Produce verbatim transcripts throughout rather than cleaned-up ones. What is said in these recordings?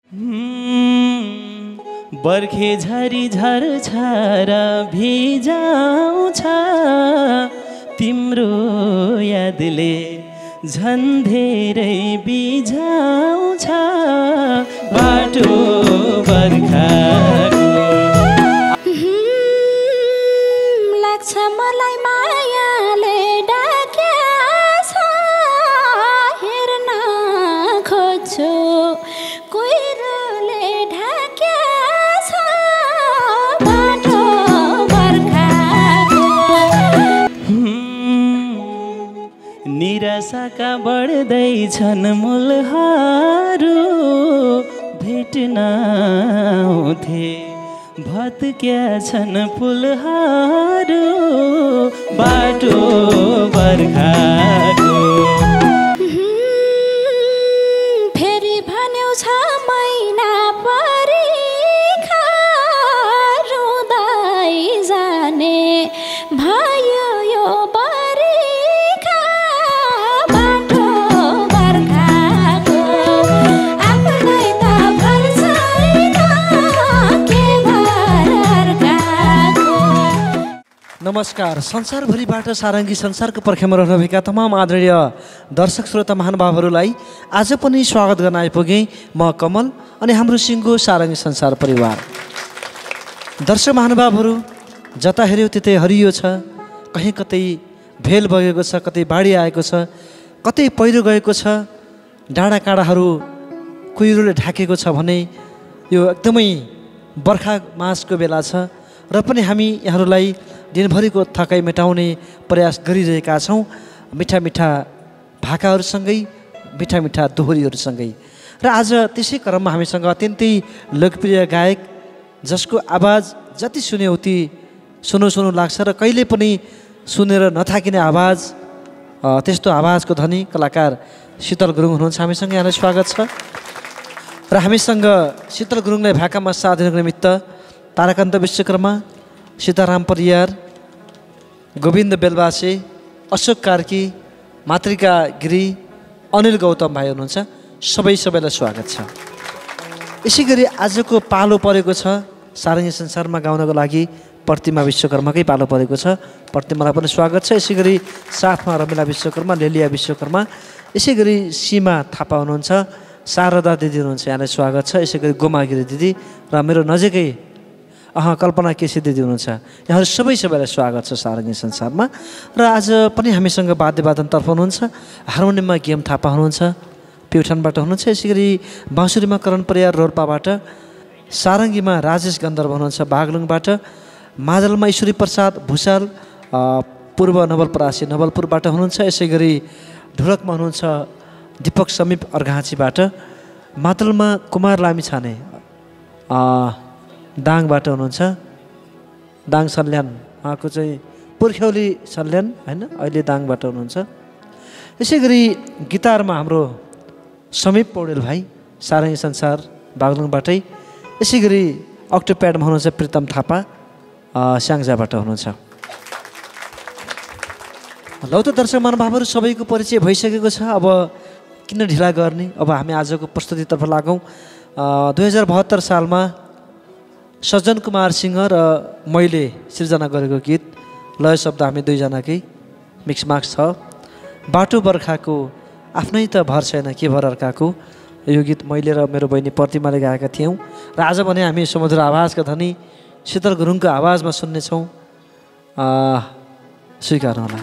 बर्खे झरी झरझर भिजाउँछ तिम्रो यादले झन् धेरै बिझाउँछ बाटो बर्खाको। लाग्छ मलाई मायाले डाक्याछ हेर्न खोज्छु कुहिरोले ढाक्याछ बाटो बर्खाको। निराशाका बढ्दैछन् मूलहरू भेट्न आउँथे भत्क्या छन् फुलहरू बाटो बर्खाको। फेरि भन्यौ छ महिना परीक्षा रुँदै जाने भयो यो बरीक्षा बाटो बर्खाको। आफ्नै त घर छैन के भरर्काको। नमस्कार। संसारभरिबाट सारङ्गी संसारको पर्खाइमा रहनुभएका तमाम आदरणीय दर्शक श्रोता महानुभावहरूलाई आज पनि स्वागत गर्न आइपुगेँ म कमल अनि हाम्रो सिङ्गो सारङ्गी संसार परिवार। दर्शक महानुभावहरू, जता हेऱ्यो त्यतै हरियो छ, कहीँ कतै भेल बगेको छ, कतै बाढी आएको छ, कतै पहिरो गएको छ, डाँडा काँडाहरू कुहिरोले ढाकेको छ भने यो एकदमै बर्खा मासको बेला छ र पनि हामी यहाँहरूलाई दिनभरिको थकाइ मेटाउने प्रयास गरिरहेका छौँ मिठा मिठा भाकाहरूसँगै मिठा मिठा दोहोरीहरूसँगै। र आज त्यसै क्रममा हामीसँग अत्यन्तै लोकप्रिय गायक जसको आवाज जति सुन्यो उति सुनु सुनु लाग्छ र कहिले पनि सुनेर नथाकिने आवाज, त्यस्तो आवाजको धनी कलाकार शीतल गुरुङ हुनुहुन्छ। हामीसँग यहाँलाई स्वागत छ। र हामीसँग शीतल गुरुङलाई भाकामा साथ दिनको निमित्त ताराकान्त विश्वकर्मा, सीताराम परियार, गोविन्द बेलबासे, अशोक कार्की, मातृका गिरी, अनिल गौतम भाइ हुनुहुन्छ। सबै सबैलाई स्वागत छ। यसै गरी आजको पालो परेको छ सारङ्गी संसारमा गाउनको लागि प्रतिमा विश्वकर्माकै पालो परेको छ। प्रतिमालाई पनि स्वागत छ। यसै गरी साथमा रमिला विश्वकर्मा, लेलिया विश्वकर्मा, यसै गरी सीमा थापा हुनुहुन्छ, शारदा दिदी हुनुहुन्छ, यहाँलाई स्वागत छ। यसै गरी गोमा गिरी दिदी र मेरो नजिकै अह कल्पना केसी दिदी हुनुहुन्छ। यहाँहरू सबै सबैलाई स्वागत छ सारङ्गी संसारमा। र आज पनि हामीसँग वाद्यवादनतर्फ हुनुहुन्छ, हार्मोनियममा गेम थापा हुनुहुन्छ, प्युठानबाट हुनुहुन्छ। यसै गरी बाँसुरीमा करण परियार रोल्पाबाट, सारङ्गीमा राजेश गन्धर्व हुनुहुन्छ बागलुङबाट, मादलमा ईश्वरी प्रसाद भुषाल पूर्व नवलपरासी नवलपुरबाट हुनुहुन्छ। यसै गरी ढोलकमा हुनुहुन्छ दीपक समीप अर्घाँचीबाट, मादलमा कुमार लामिछाने दाङबाट हुनुहुन्छ, दाङ सल्यान, उहाँको चाहिँ पुर्ख्यौली सल्यान होइन, अहिले दाङबाट हुनुहुन्छ। यसै गरी गिटारमा हाम्रो समीप पौडेल भाइ सारङ्गी संसार बागलुङबाटै। यसै गरी अक्टोप्याडमा हुनुहुन्छ प्रितम थापा स्याङ्जाबाट हुनुहुन्छ। लौ त दर्शक महानुभावहरू, सबैको परिचय भइसकेको छ। अब किन ढिला गर्ने, अब हामी आजको प्रस्तुतितर्फ लागौँ। दुई हजार बहत्तर सालमा सज्जन कुमार सिंह र मैले सिर्जना गरेको गीत, लय शब्द हामी दुईजनाकै मिक्समाक्स छ। बाटो बर्खाको आफ्नै त भर छैन के भरर्काको, यो गीत मैले र मेरो बहिनी प्रतिमाले गाएका थियौँ। र आज भने हामी सुमधुर आवाजका धनी शीतल गुरुङको आवाजमा सुन्नेछौँ। स्वीकार होला।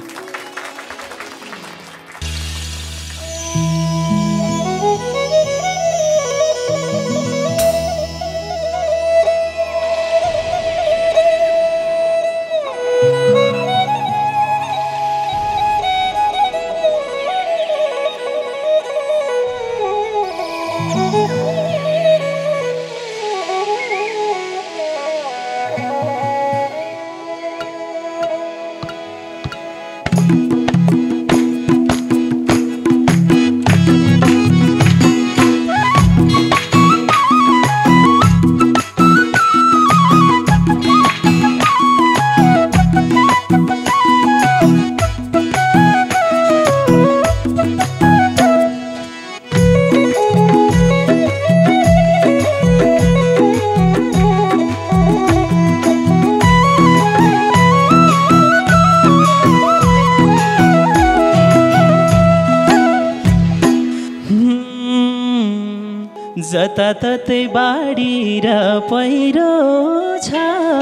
जताततै बाढी र पहिरो छ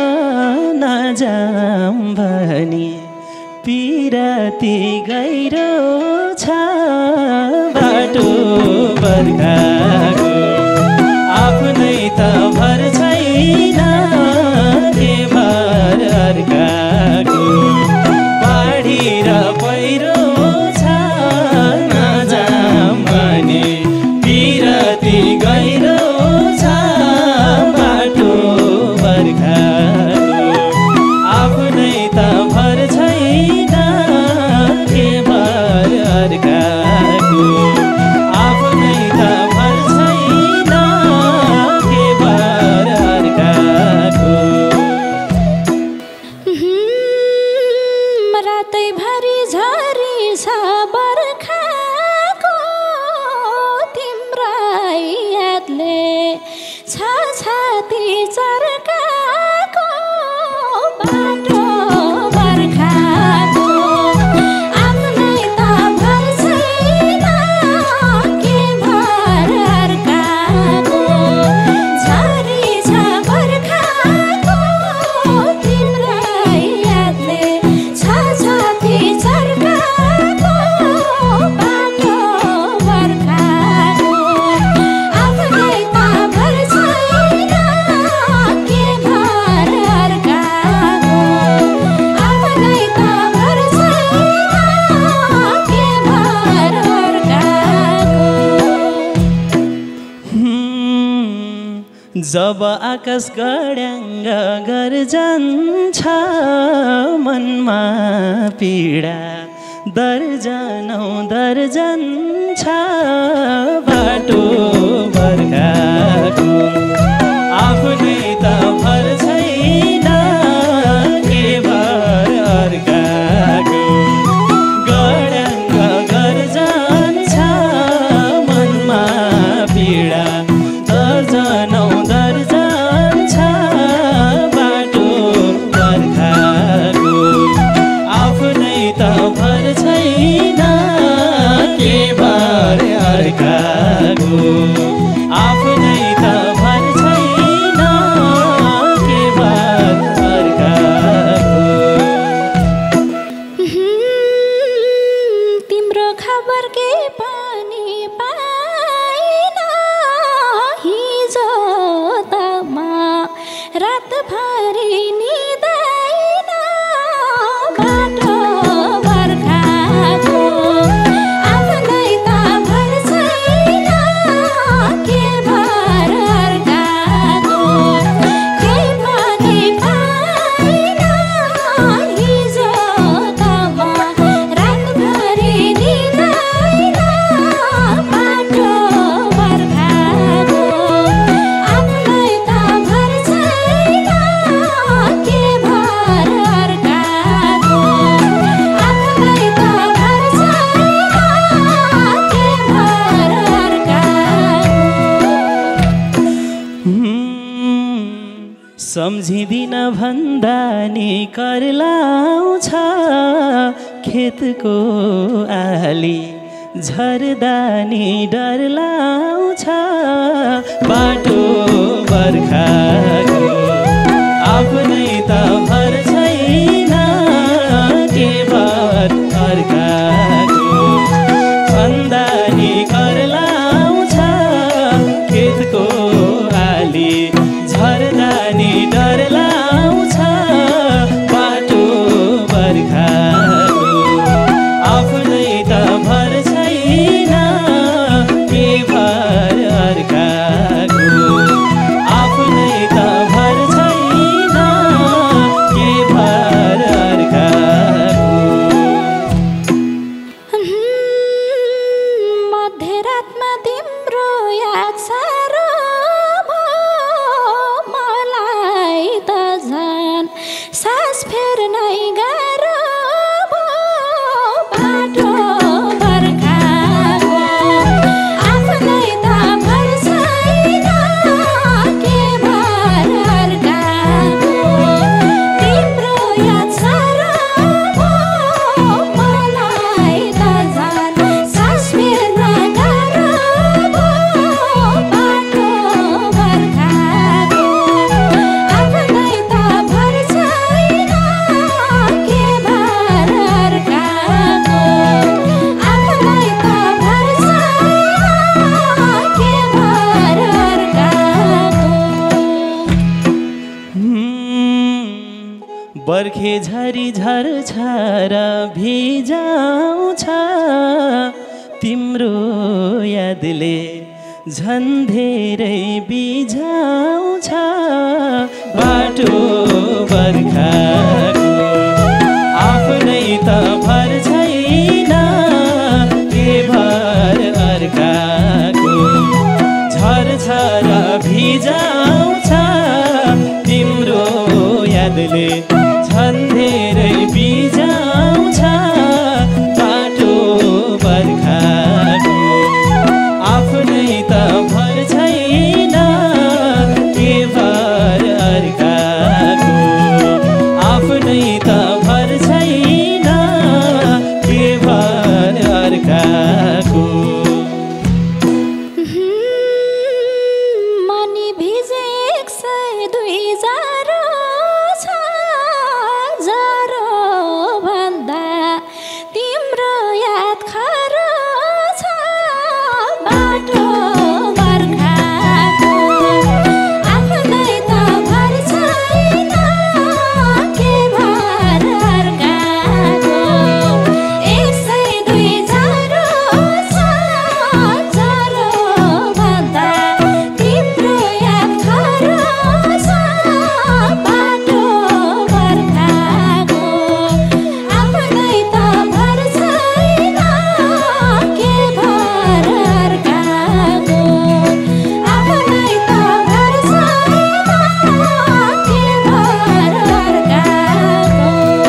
नजाम भनी पिराती गहिरो छ बाटो बर्खाको आफ्नै त भर छैन के भर अर्काको बाढी र पहिरो छ नजाम भनी पिराती गहिरो छ बाटो बर्खाको आफ्नै त भर छैन के भर अर्काको आफ्नै त भर छैन के भर अर्काको रातैभरि झरी छ बर्खाको तिम्रै यादले छ छाती चर्काको बाटो बर्खाको आफ्नै त भर छैन के भर अर्काको झरी छ बर्खाको तिम्रै यादले छ छाती चर्काको बाटो बर्खाको आफ्नै त भर छैन के भर अर्काको आफ्नै त भर छैन के भर अर्काको जब आकाश गड्याङ्ग गर्जन्छ मनमा पीडा दर्जनौ दर्जन छ बाटो बर्खाको आफ्नै त भर छैन के भर अर्काको गड्याङ्ग गर्जन्छ मनमा पीडा दर्जनौ दर्जन छ बाटो बर्खाको आफ्नै त भर छैन के भर अर्काको आफ्नै त भर छैन के भर अर्काको तिम्रो खबर के पनि पाइन हिजो त म रातभरि निदैन बाटो बर्खाको आफ्नै त भर छैन के भर अर्काको खै पनि पाइन हिजो त म रातभरि निदैन बाटो बर्खाको आफ्नै त भर छैन के भर अर्काको आफ्नै त भर छैन के भर अर्काको सम्झिदिन भन्दा नि कर लाउँछ खेतको आली झर्दा नि डर लाउँछ बाटो बर्खाको आफ्नै त भर छैन के भर अर्काको भन्दा नि कर लाउँछ खेतको आली झर्दा नि डर लाउँछ बाटो बर्खाको आफ्नै त भर छैन के भर अर्काको बर्खे झरी झर्छ र भिजाउँछ तिम्रो यादले झन् धेरै बिझाउँछ बाटो बर्खाको आफ्नै त भर छैन के भर अर्काको झर्छ र भिजाउँछ तिम्रो यादले झन् धेरै बिझाउँछ बाटो बर्खाको आफ्नै त भर छैन के भर अर्काको आफ्नै त भर छैन के भर अर्काको मनी भिजे एक सय दुई जारो छ जारो भन्दा तिम्रो याद खरो छ बाटो बर्खाको आफ्नै त भर छैन के भर अर्काको एक सय दुई जारो छ जारो भन्दा तिम्रो याद खरो छ बाटो बर्खाको आफ्नै त भर छैन के भर अर्काको आफ्नै त भर छैन के भर अर्काको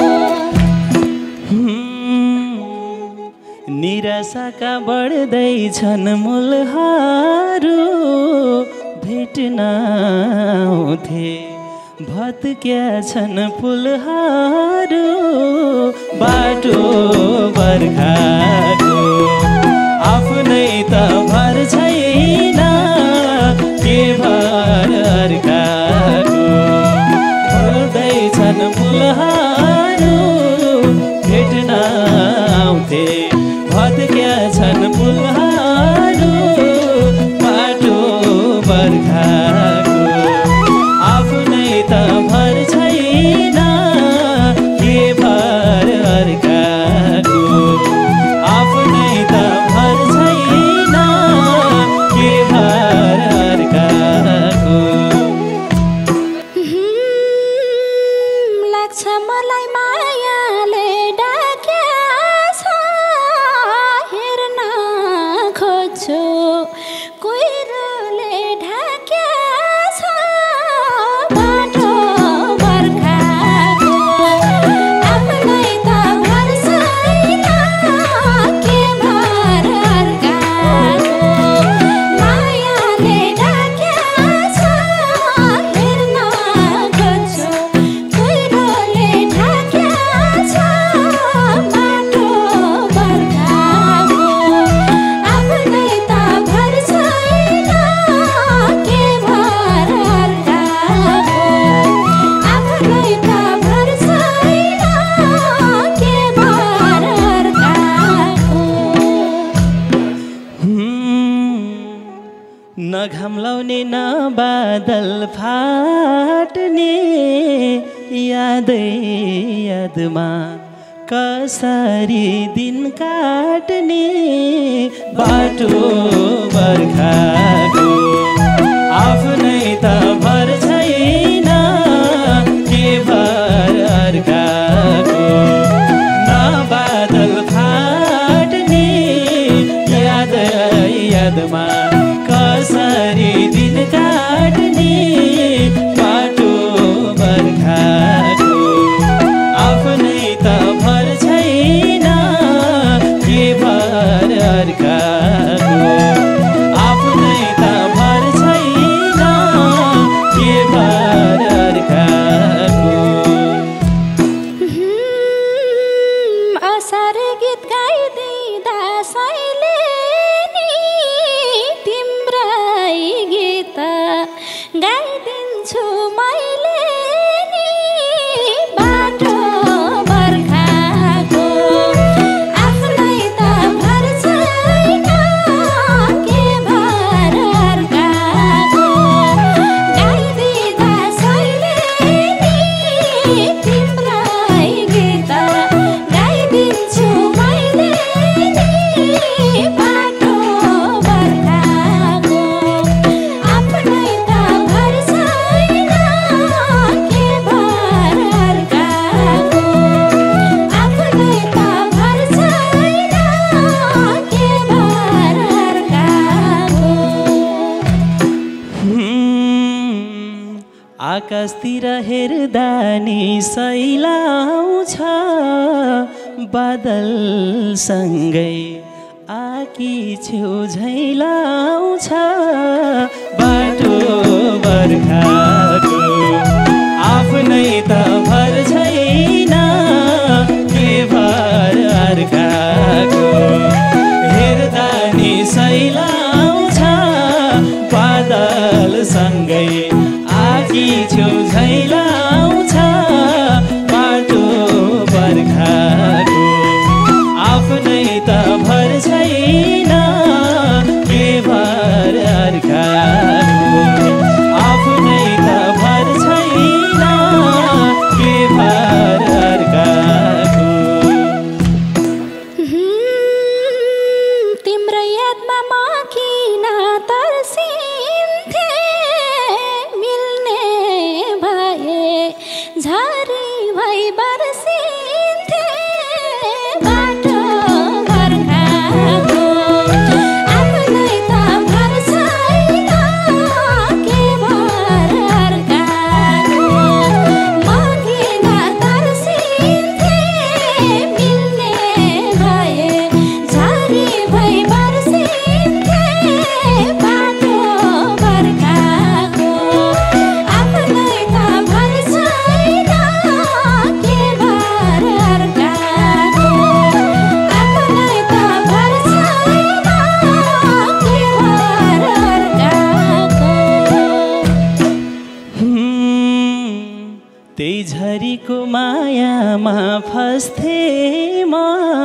निराशाका बढ्दैछन् मूलहरू भेट्न आउँथे भत्क्या छन् पुलहरू बाटो बर्खाको आफ्नै त भर छैन के भर अर्काको भर्दैछन् मूलहरू भेट्न आउँथे भत्क्या छन् पुलहरू बाटो बर्खाको आफ्नै त भर छैन के भर अर्काको आफ्नै त भर छैन के भर अर्काको लाग्छ मलाई मायाले डाक्या छ हेर्न खोज्छु कुहिरोले ढाक्या छ बाटो बर्खाको आफ्नै त भर छैन के भर अर्काको मायाले ढाक्या छ हेर्न खोज्छु कुहिरोले ढाक्या छ बाटो बर्खाको आफ्नै त भर छैन के भर अर्काको आफ्नै त भर छैन के भर अर्काको न घाम लाउने न बादल फाट्ने यादै यादमा कसरी दिन काट्ने बाटो बर्खाको आफ्नै त भर छैन के भर अर्काको न बादल फाट्ने याद यादमा कसरी दिन काट्ने बाटो बर्खाको आफ्नै त भर छैन के भर अर्काको आफ्नै त भर छैन के भर अर्काको असार गीत गाइदिँदा साइले नि तिम्रै गीत गाइदिन्छु मैले नि बाटो बर्खाको आफ्नै त भर छैन के भर अर्काको गाइदिँदा साइले नि तिम्रै आकाशतिर हेर्दा नि सैलाउँछ बादलसँगै आकी छेउ झैलाउँछ बाटो बर्खाको आफ्नै त भर छैन के भर अर्काको हेर्दा नि सैलाउँछ बादलसँगै आकी छेउ झैलाउँछ बाटो बर्खाको आफ्नै त भर छैन के भर अर्काको आफ्नै त भर छैन के भर अर्काको तिम्रो यादमा म किन तर्सिन्थे मिल्ने भए झरी भई बर्सिन्थे बाटो बर्खाको आफ्नै त भर छैन के भर अर्काको म किन तर्सिन्थे मिल्ने भए झरी भई बर्सिन्थे बाटो बर्खाको आफ्नै त भर छैन के भर अर्काको आफ्नै त भर छैन के भर अर्काको त्यही झरीको मायामा फस्थे म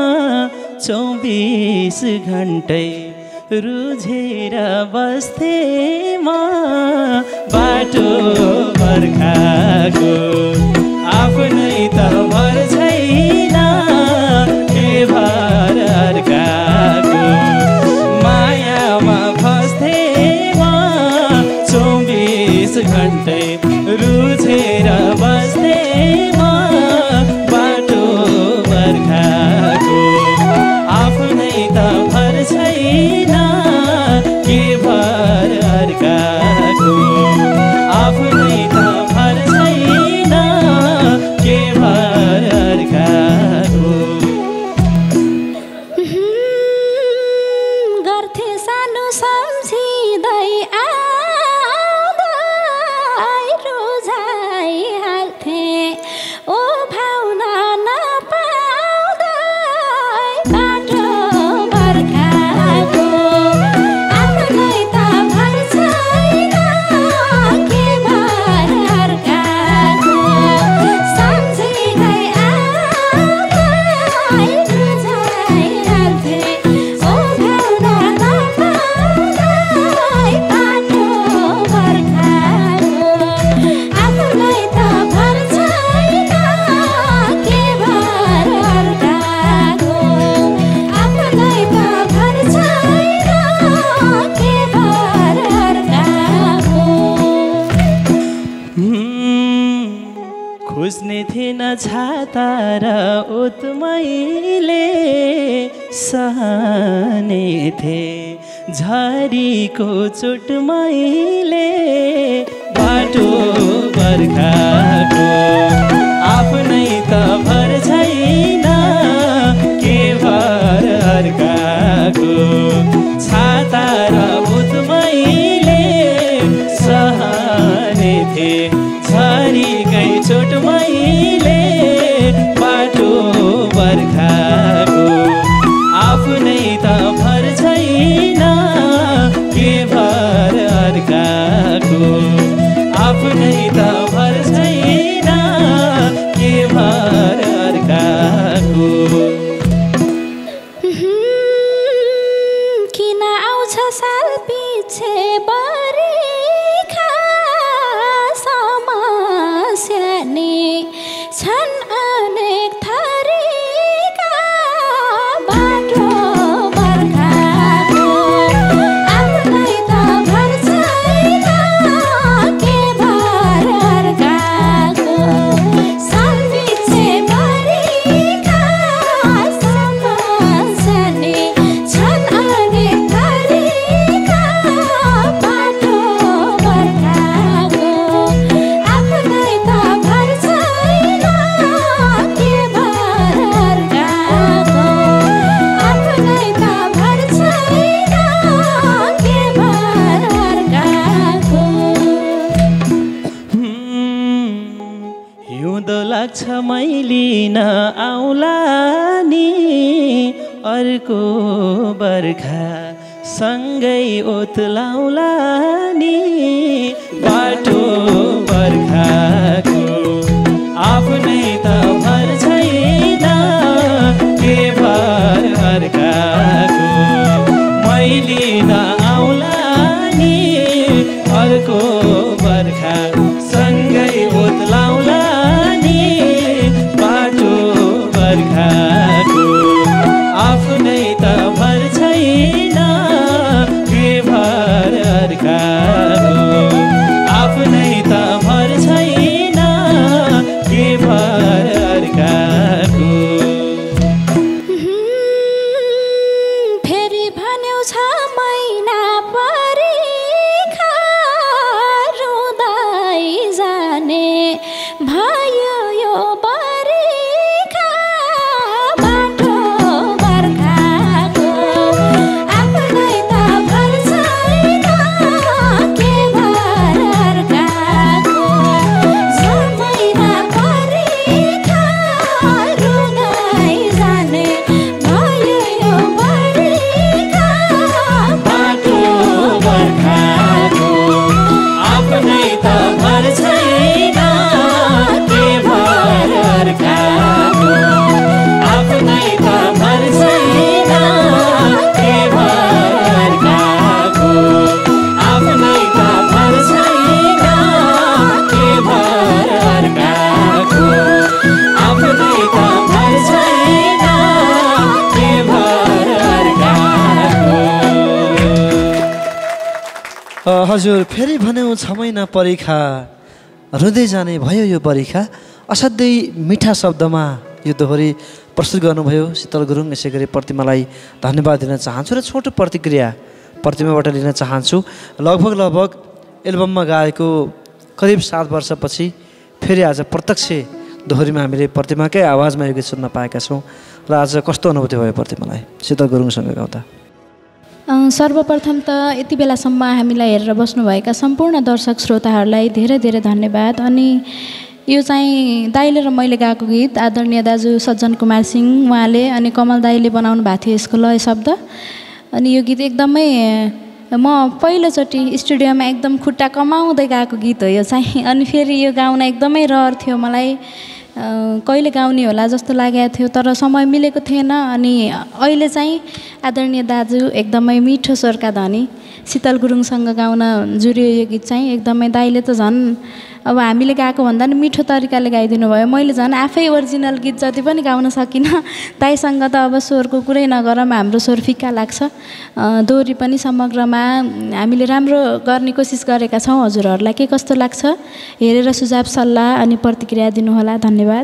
चौबिस घन्टै रुझेर बस्थे म बाटो बर्खाको आफ्नै त भर छैन के भर अर्काको मायामा फस्थे म चौबिस घन्टै रुझेर बस्थे म बाटो बर्खाको आफ्नै त भर छैन के भर अर्काको आफ्नै त भर छैन के भर अर्काको गर्थे सानो सम्झिँदै आउँदै रुझाइहाल्थे ओ भावना नपाउँदै बाटो बर्खाको आफ्नै त भर छैन के भर अर्काको सम्झिँदै आउँदै रुझाइहाल्थे ओ भावना नपाउँदै बाटो बर्खाको आफ्नै त भर छैन के भर अर्काको आफ्नै त भर छैन के भर अर्काको खोज्ने थिएन छाता र ओत मैले सहने थिएँ झरीको चोट मैले बाटो बर्खाको आफ्नै त भर छैन के भर अर्काको छाता र ओत मैले सहने थिएँ झरीकै चोट मैले बाटो बर्खाको आफ्नै त भर छैन के भर अर्काको आफ्नै त भर छैन के भर अर्काको किन आउँछ साल पछि बरिखा समस्या लाग्छ मैले नआउला नि अर्को बर्खा सँगै ओत्लाउला नि बाटो बर्खाको आफ्नै त भर छैन के भर अर्काको मैले नआउला नि अर्को बर्खा सँगै ओत्लाउला नि बाटो बर्खाको आफ्नै त भर छैन के भर अर्काको आफ्नै त भर छैन के भर अर्काको फेरि भन्यौ छ महिना परीक्षा रुँदै जाने भयो यो बरीखा बाटो बर्खाको आफ्नै त भर छैन के भर अर्काको छ महिना परीक्षा रुँदै जाने भयो यो बरीखा बाटो बर्खाको आफ्नै त भर छैन के भर अर्काको आफ्नै त भर छैन के भर अर्काको आफ्नै त भर छैन के भर अर्काको आफ्नै त भर छैन के भर अर्काको अ, हजुर फेरि भन्यौ छ महिना परीक्षा रुँदै जाने भयो यो परीक्षा असाध्यै मिठा शब्दमा यो दोहोरी प्रस्तुत गर्नुभयो शीतल गुरुङ। यसै गरी प्रतिमालाई धन्यवाद दिन चाहन्छु र छोटो प्रतिक्रिया प्रतिमाबाट लिन चाहन्छु। लगभग लगभग एल्बममा गाएको करिब सात वर्षपछि फेरि आज प्रत्यक्ष दोहोरीमा हामीले प्रतिमाकै आवाजमा यो गीत सुन्न पाएका छौँ र आज कस्तो अनुभूति भयो प्रतिमालाई शीतल गुरुङसँग गाउँदा? अँ, सर्वप्रथम त यति बेलासम्म हामीलाई हेरेर बस्नुभएका सम्पूर्ण दर्शक श्रोताहरूलाई धेरै धेरै धन्यवाद। अनि यो चाहिँ दाइले र मैले गाएको गीत आदरणीय दाजु सज्जन कुमार सिंह उहाँले अनि कमल दाइले बनाउनु भएको थियो यसको लय शब्द। अनि यो गीत एकदमै म पहिलोचोटि स्टुडियोमा एकदम खुट्टा कमाउँदै गाएको गीत हो यो चाहिँ। अनि फेरि यो गाउन एकदमै रहर थियो मलाई, कहिले गाउने होला जस्तो लागेको थियो तर समय मिलेको थिएन। अनि अहिले चाहिँ आदरणीय दाजु एकदमै मिठो स्वरका धनी शीतल गुरुङसँग गाउन जुरियो यो गीत चाहिँ। एकदमै दाइले त झन् अब हामीले गाएको भन्दा नि मिठो तरिकाले गाइदिनु भयो। मैले झन् आफै ओरिजिनल गीत जति पनि गाउन सकिनँ। दाइसँग त अब स्वरको कुरै नगरौँ, हाम्रो स्वर फिक्का लाग्छ। दोहोरी पनि समग्रमा हामीले राम्रो गर्ने कोसिस गरेका छौँ। हजुरहरूलाई के कस्तो लाग्छ हेरेर सुझाव सल्लाह अनि प्रतिक्रिया दिनुहोला। धन्यवाद।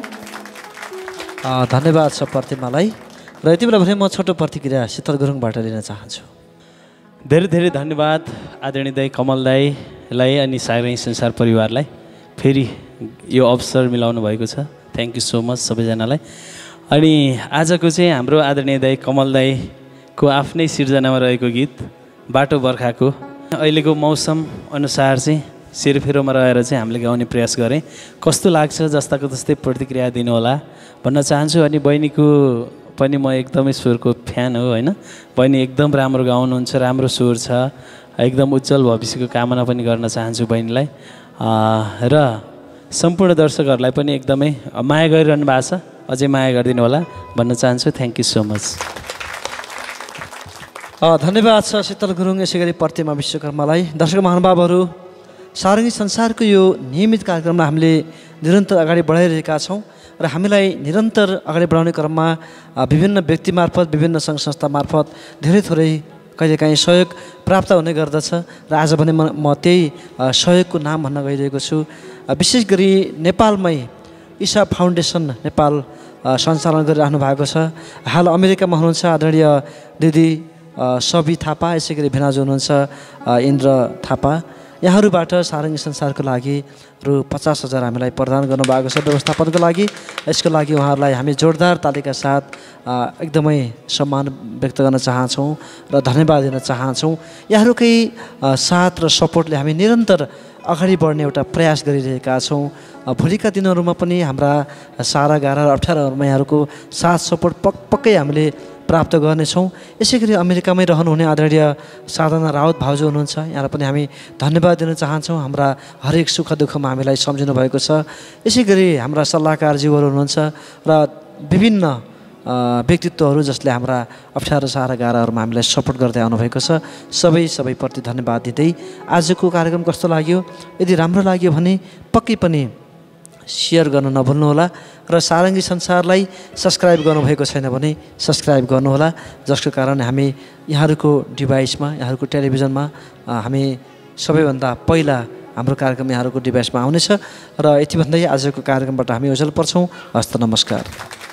धन्यवाद छ प्रतिमालाई। र यति बेला भने म छोटो प्रतिक्रिया शीतल गुरुङबाट लिन चाहन्छु। धेरै धेरै धन्यवाद आदरणीय दाई कमल दाईलाई अनि सारै संसार परिवारलाई फेरि यो अवसर मिलाउनु भएको छ। थ्याङ्क यू सो मच सबैजनालाई। अनि आजको चाहिँ हाम्रो आदरणीय दाई कमल दाईको आफ्नै सिर्जनामा रहेको गीत बाटो बर्खाको अहिलेको मौसम अनुसार चाहिँ सेरोफेरोमा रहेर चाहिँ हामीले गाउने प्रयास गरेँ। कस्तो लाग्छ जस्ताको तस्तै प्रतिक्रिया दिनुहोला भन्न चाहन्छु। अनि बहिनीको पनि म एकदमै स्वरको फ्यान हो होइन। बहिनी एकदम राम्रो गाउनुहुन्छ, राम्रो स्वर छ, एकदम उज्जवल भविष्यको कामना पनि गर्न चाहन्छु बहिनीलाई। र सम्पूर्ण दर्शकहरूलाई पनि एकदमै माया गरिरहनु भएको छ, अझै माया गरिदिनु होला भन्न चाहन्छु। Thank you so much. धन्यवाद छ शीतल गुरुङ। यसै गरी प्रतिमा विश्वकर्मालाई। दर्शक महानुभावहरू, सारङ्गी संसारको यो नियमित कार्यक्रमलाई हामीले निरन्तर अगाडि बढाइरहेका छौँ र हामीलाई निरन्तर अगाडि बढाउने क्रममा विभिन्न व्यक्ति मार्फत विभिन्न सङ्घ संस्था मार्फत धेरै थोरै कहिलेकाहीँ सहयोग प्राप्त हुने गर्दछ र आज भने म म त्यही सहयोगको नाम भन्न गइरहेको छु। विशेष गरी नेपालमै ईशा फाउन्डेसन नेपाल सञ्चालन गरिरहनु भएको छ। हाल अमेरिकामा हुनुहुन्छ आदरणीय दिदी सबी थापा, यसै गरी भेनाजु हुनुहुन्छ इन्द्र थापा। यहाँहरूबाट सारङ्गी संसारको लागि रु पचास हजार हामीलाई प्रदान गर्नुभएको छ व्यवस्थापनको लागि। यसको लागि उहाँहरूलाई हामी जोरदार तालीका साथ एकदमै सम्मान व्यक्त गर्न चाहन्छौँ र धन्यवाद दिन चाहन्छौँ। यहाँहरूकै साथ र सपोर्टले हामी निरन्तर अगाडि बढ्ने एउटा प्रयास गरिरहेका छौँ। भोलिका दिनहरूमा पनि हाम्रा सारा गाह्रा र अप्ठ्याराहरूमा यहाँहरूको साथ सपोर्ट पक पक्कै हामीले प्राप्त गर्नेछौँ। यसै गरी अमेरिकामै रहनुहुने आदरणीय साधना राउत भाउजू हुनुहुन्छ, यहाँलाई पनि हामी धन्यवाद दिन चाहन्छौँ। हाम्रा हरेक सुख दुःखमा हामीलाई सम्झिनु भएको छ। यसै गरी हाम्रा सल्लाहकारज्यूहरू हुनुहुन्छ र विभिन्न व्यक्तित्वहरू जसले हाम्रा अप्ठ्यारो सारा गाह्राहरूमा हामीलाई सपोर्ट गर्दै आउनुभएको छ। सबै सबैप्रति धन्यवाद दिँदै आजको कार्यक्रम कस्तो लाग्यो? यदि राम्रो लाग्यो भने पक्कै पनि सेयर गर्न नभुल्नुहोला र सारङ्गी संसारलाई सब्सक्राइब गर्नुभएको छैन भने सब्सक्राइब गर्नुहोला, जसको कारण हामी यहाँहरूको डिभाइसमा, यहाँहरूको टेलिभिजनमा हामी सबैभन्दा पहिला हाम्रो कार्यक्रम यहाँहरूको डिभाइसमा आउनेछ। र यति भन्दै आजको कार्यक्रमबाट हामी ओझेल पर्छौँ। हस्त नमस्कार।